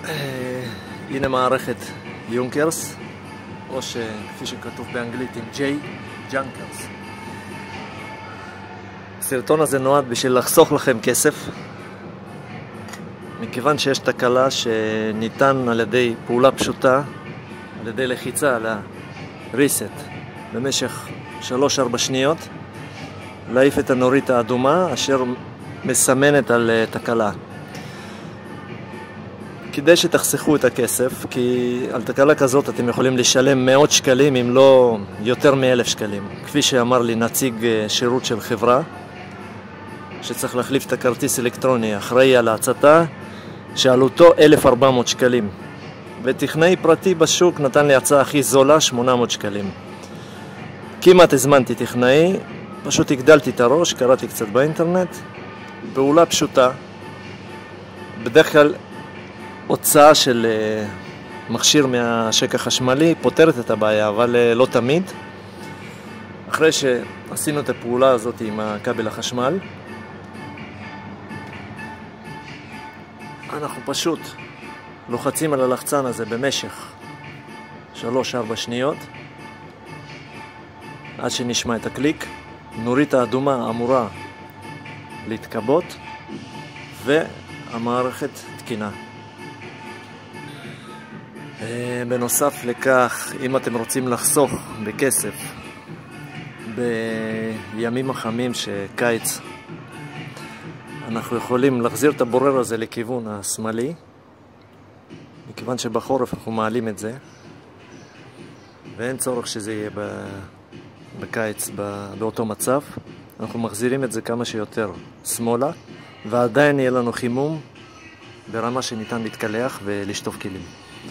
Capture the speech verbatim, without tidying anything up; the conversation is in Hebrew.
הנה מערכת יונקרס, או שכפי שכתוב באנגלית עם J, ג'אנקרס. הסרטון הזה נועד בשביל לחסוך לכם כסף, מכיוון שיש תקלה שניתן על ידי פעולה פשוטה, על ידי לחיצה על ה-reset במשך שלוש ארבע שניות, להעיף את הנורית האדומה אשר מסמנת על תקלה. כדי שתחסכו את הכסף, כי על תקלה כזאת אתם יכולים לשלם מאות שקלים אם לא יותר מאלף שקלים. כפי שאמר לי נציג שירות של חברה שצריך להחליף את הכרטיס אלקטרוני אחראי על ההצתה, שעלותו אלף וארבע מאות שקלים, וטכנאי פרטי בשוק נתן לי הצעה הכי זולה שמונה מאות שקלים. כמעט הזמנתי טכנאי, פשוט הגדלתי את הראש, קראתי קצת באינטרנט, פעולה פשוטה. בדרך כלל הוצאה של מכשיר מהשק החשמלי פותרת את הבעיה, אבל לא תמיד. אחרי שעשינו את הפעולה הזאת עם הכבל החשמל, אנחנו פשוט לוחצים על הלחצן הזה במשך שלוש ארבע שניות עד שנשמע את הקליק. נורית האדומה אמורה להתכבות והמערכת תקינה. בנוסף לכך, אם אתם רוצים לחסוך בכסף בימים החמים שקיץ, אנחנו יכולים להחזיר את הבורר הזה לכיוון השמאלי, מכיוון שבחורף אנחנו מעלים את זה ואין צורך שזה יהיה בקיץ באותו מצב. אנחנו מחזירים את זה כמה שיותר שמאלה, ועדיין יהיה לנו חימום ברמה שניתן להתקלח ולשטוף כלים.